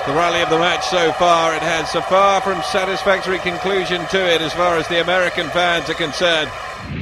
The rally of the match so far, it has a far from satisfactory conclusion to it as far as the American fans are concerned.